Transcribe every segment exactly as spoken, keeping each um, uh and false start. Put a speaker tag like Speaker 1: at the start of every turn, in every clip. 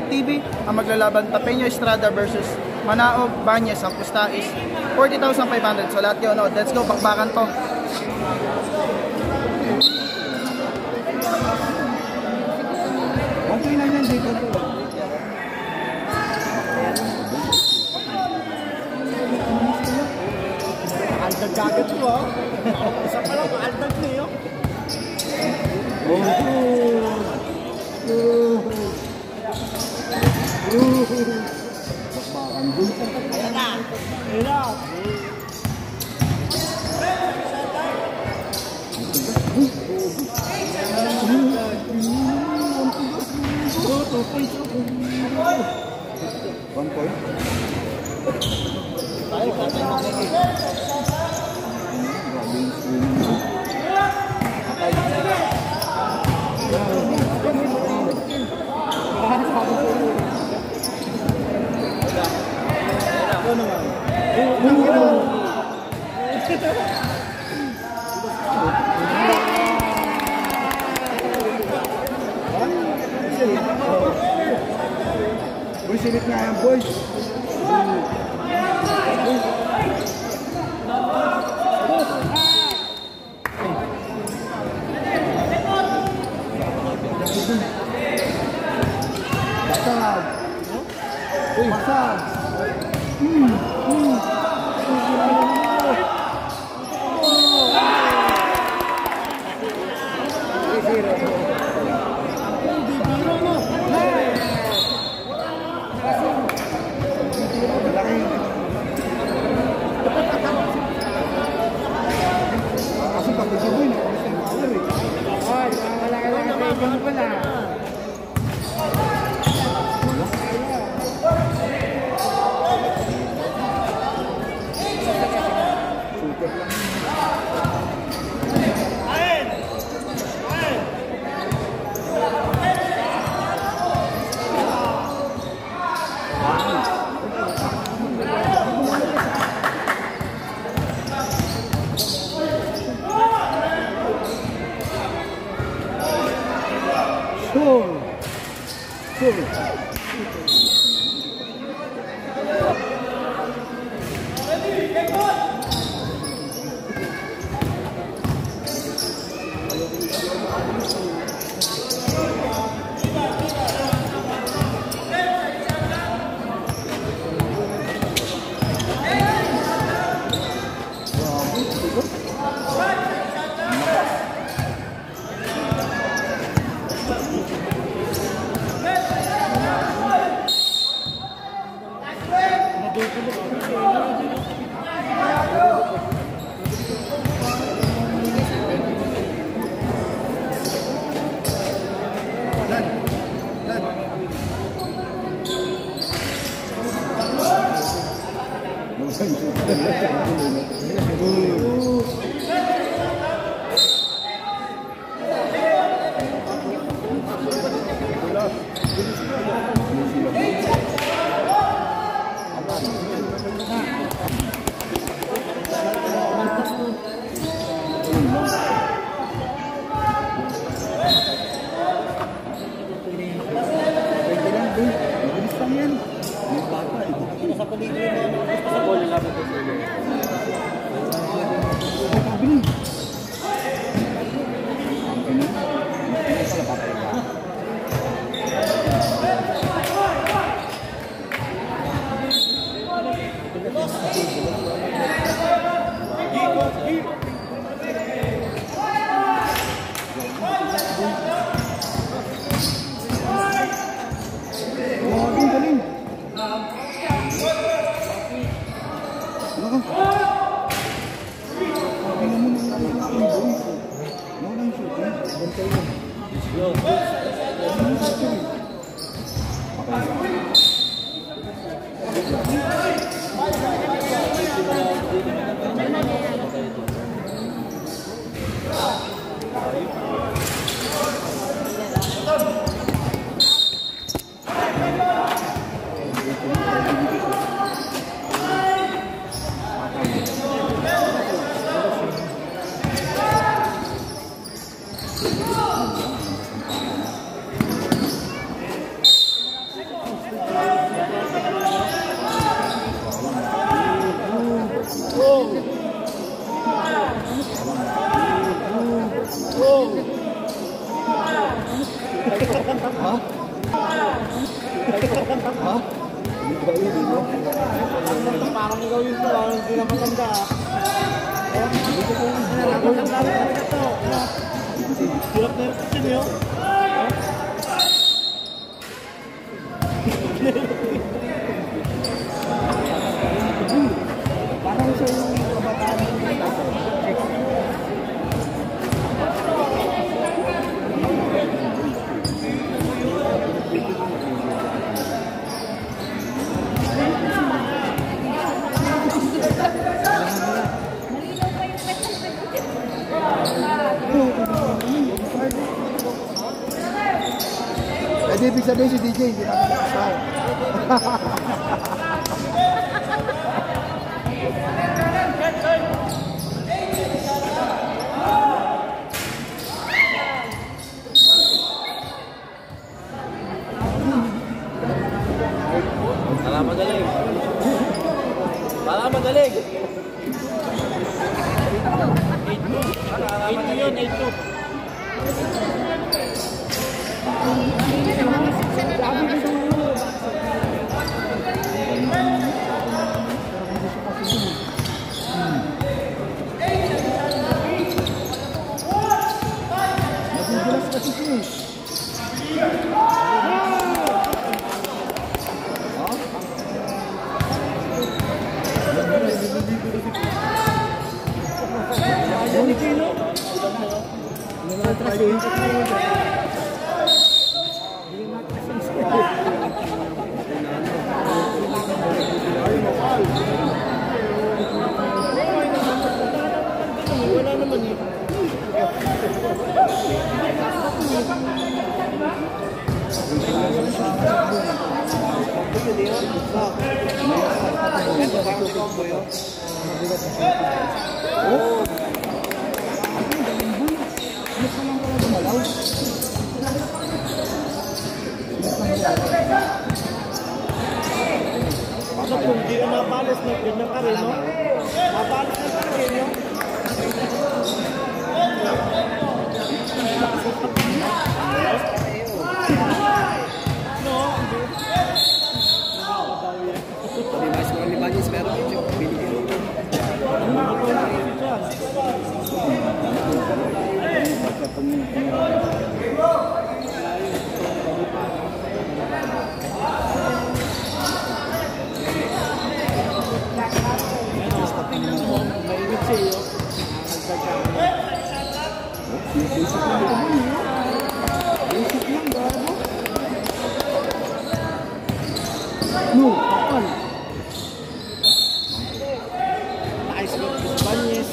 Speaker 1: T V. Ang maglalaban Tapeño Estrada versus Manaog Banyes. Ang pusta is forty thousand five hundred. So lahat kayo, no? Let's go, bakbakan to.
Speaker 2: Okay lang yan dito to. Aldag agad to, ha? Isa pa lang, aldag na yun. Oh, bakbakan dun. Ayan na. Ayan na. One point. Tayo ka tayo makikita. Boy, silip nga yan, boys. Basag. Basag. Hmm. Hmm. Ha? Parang ikaw yung parang hindi na maganda. Maganda rin ito. Hirap na hirap kasi niyo. Parang siya yung kabataan ng
Speaker 3: Kasi ibig sabihin si D J, hindi natin nakasal.
Speaker 2: Para magaling. Para magaling. eight two yun, eight two.
Speaker 3: Nabibilas kasi siya eh.
Speaker 2: Ni Kilo.
Speaker 3: Natras eh.
Speaker 2: Wala naman eh.
Speaker 3: Oh!
Speaker 2: Bakit kung hindi ka napalis na ganyan ka rin, no? Napalis na ka rin, no? Mainit siya yun.
Speaker 3: Basic lang naman eh. Basic lang, gago. No, kapal.
Speaker 2: Nice look, Banyes.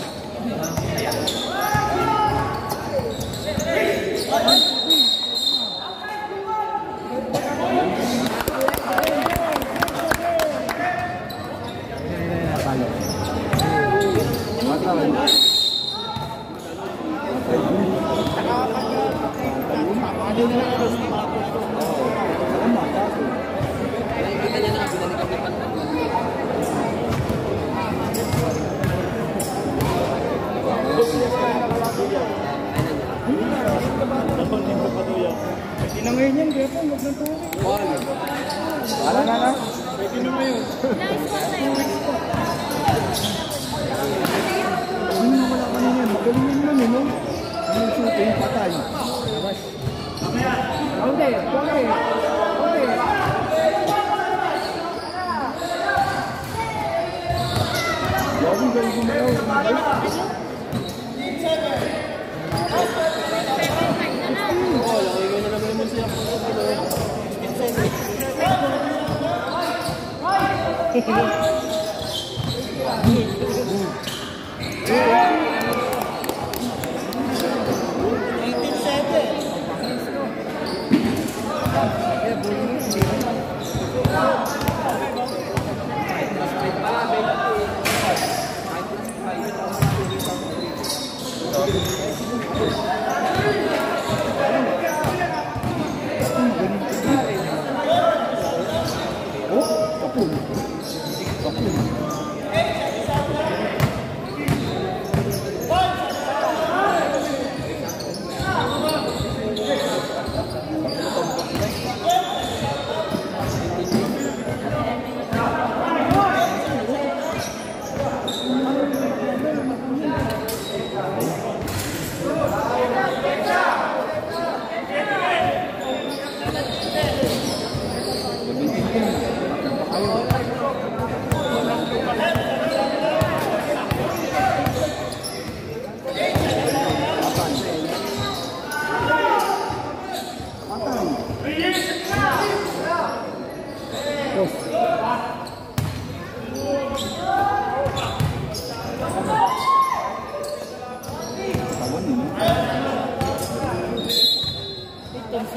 Speaker 3: Pinangayin yan, grepo, huwag ng tubig. Wala na na.
Speaker 2: Pwede naman yun.
Speaker 3: Hindi na wala kanina yan. Magaling yun naman yun, no? Ano yung shooting, patay. Okay, okay, okay. Lagi galing gumayaw.
Speaker 2: Oo, laki ko na naman naman siya. eighteen seven.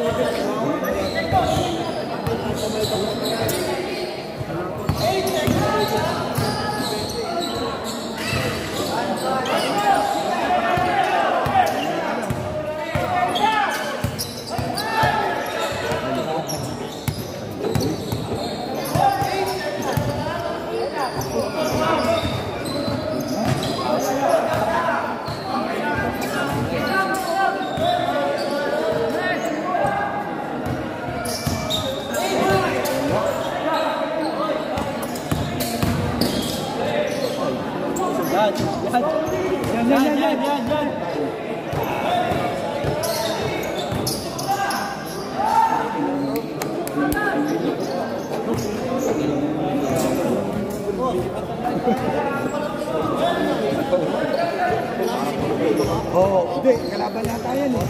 Speaker 2: Yan, yan, yan, yan, yan, yan.
Speaker 3: Oo, hindi. Kalaban na tayo, no?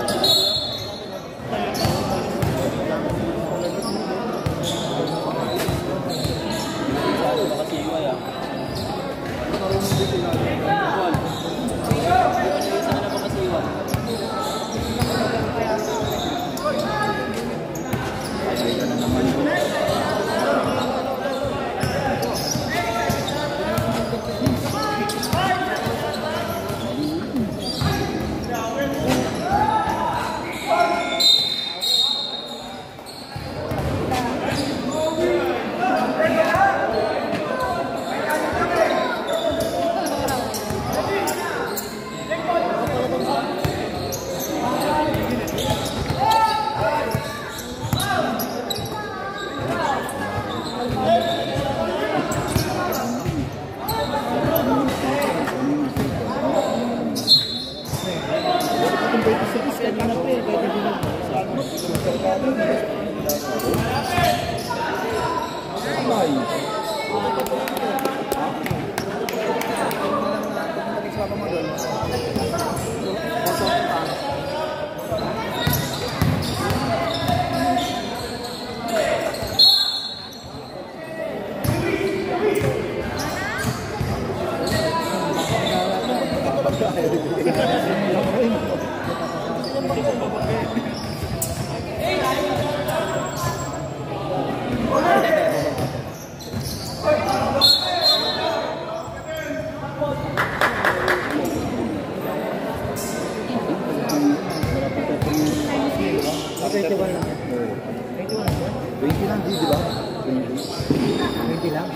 Speaker 3: twenty-one lang. twenty lang, di ba? twenty lang.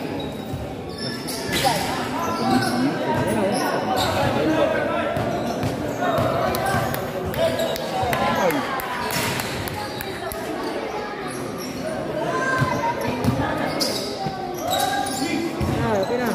Speaker 2: Ah, okay na.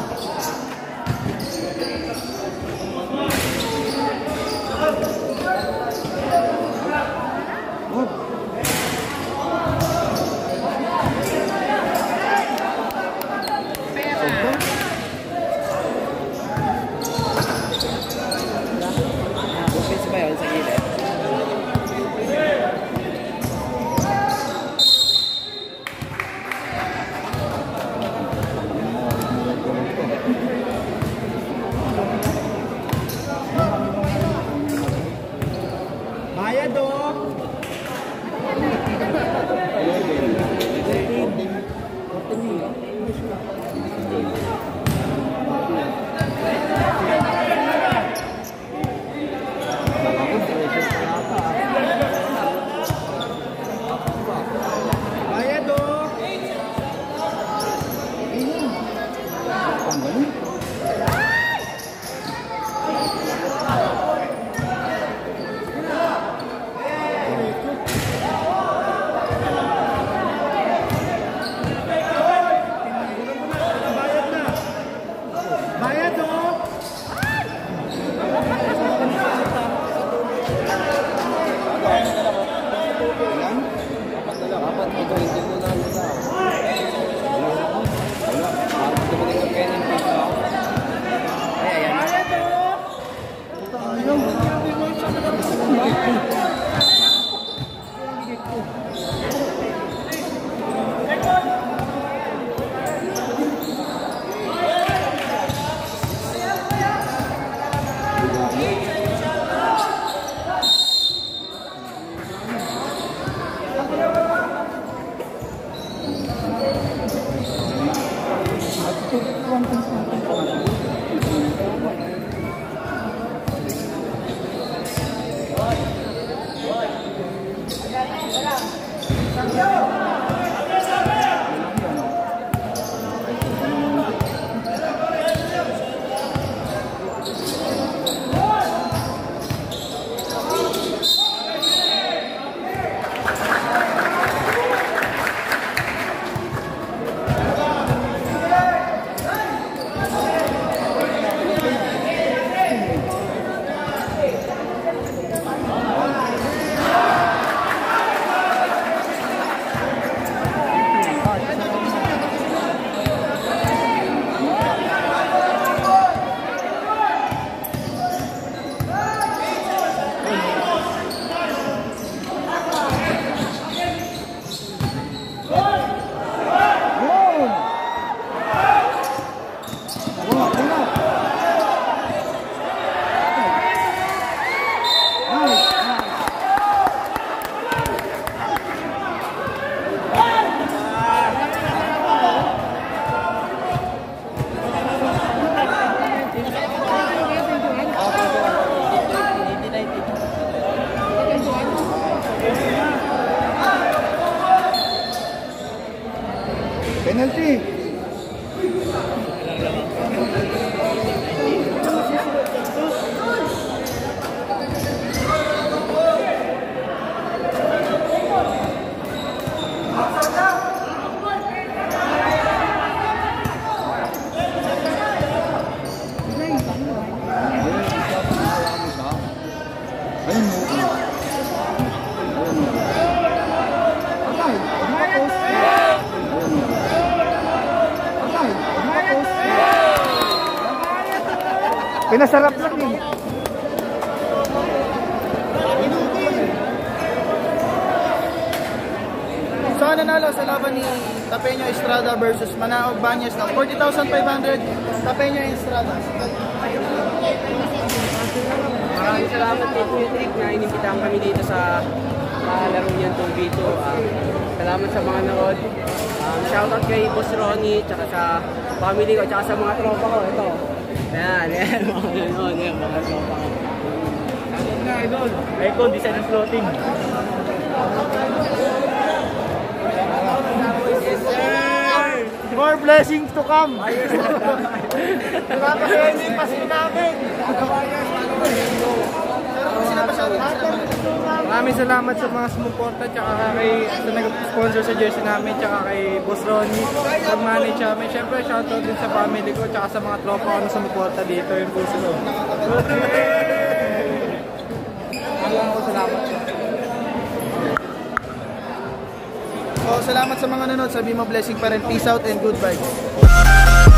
Speaker 3: rankings natin. Penalty. Pinasarap lang din.
Speaker 1: So ang nanalo sa laban ni Tapeño Estrada versus Manao Banyas ng forty thousand five hundred, Tapeño Estrada.
Speaker 4: Maraming salamat kay Kuya Trick na inimbitahan kami dito sa uh, laro niyan two v two. Uh, salamat sa mga nanood. Um, shoutout kay Boss Ronnie, tsaka sa family ko, tsaka sa mga tropa ko. Ito. Ayan, ayan, mga nanood, ayan, mga tropa ko. Shoutout na, idol. Icon, design and floating. Yes, sir!
Speaker 2: More blessings to come. Nakakasin pa sila namin.
Speaker 5: Maraming salamat sa mga sumuporta, tsaka kay sa nag-sponsor sa jersey namin, tsaka kay Boss Ronnie, pag-manage namin. Siyempre, shoutout din sa family ko, tsaka sa mga tropa ko na sumuporta dito, yung puso ko. Maraming ko salamat.
Speaker 1: So salamat sa mga nanood. Sabi mo blessing pa rin. Peace out and good vibes.